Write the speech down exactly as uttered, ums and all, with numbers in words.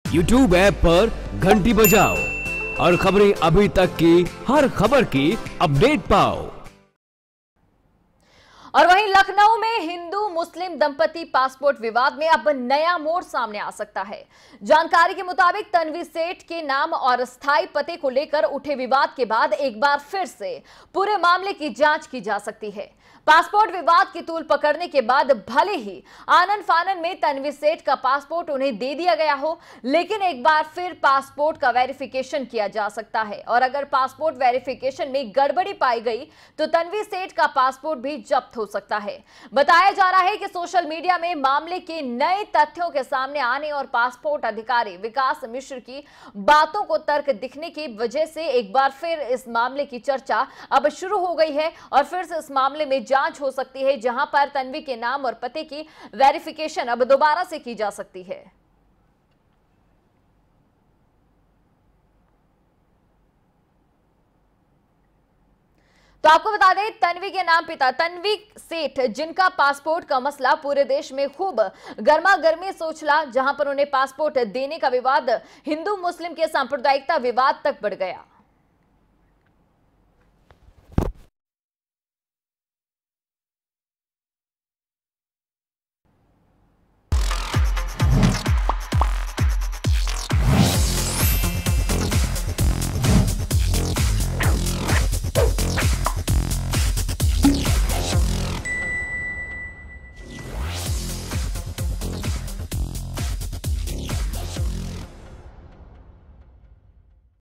YouTube app पर घंटी बजाओ और खबरें अभी तक की हर खबर की अपडेट पाओ। और वहीं लखनऊ में हिंदू मुस्लिम दंपति पासपोर्ट विवाद में अब नया मोड़ सामने आ सकता है। जानकारी के मुताबिक तन्वी सेठ के नाम और स्थायी पते को लेकर उठे विवाद के बाद एक बार फिर से पूरे मामले की जांच की जा सकती है। पासपोर्ट विवाद की तूल पकड़ने के बाद भले ही आनन फानन में तन्वी सेठ का पासपोर्ट उन्हें दे दिया गया हो, लेकिन एक बार फिर पासपोर्ट का वेरिफिकेशन किया जा सकता है और अगर पासपोर्ट वेरिफिकेशन में गड़बड़ी पाई गई तो तन्वी सेठ का पासपोर्ट भी जब्त हो सकता है। बताया जा रहा है कि सोशल मीडिया में मामले के नए तथ्यों के सामने आने और पासपोर्ट अधिकारी विकास मिश्र की बातों को तर्क दिखने की वजह से एक बार फिर इस मामले की चर्चा अब शुरू हो गई है और फिर से इस मामले में जांच हो सकती है, जहां पर तन्वी के नाम और पते की वेरिफिकेशन अब दोबारा से की जा सकती है। तो आपको बता दें, तन्वी के नाम पिता तन्वी सेठ, जिनका पासपोर्ट का मसला पूरे देश में खूब गर्मा गर्मी से उछला, जहां पर उन्हें पासपोर्ट देने का विवाद हिंदू मुस्लिम के सांप्रदायिकता विवाद तक बढ़ गया।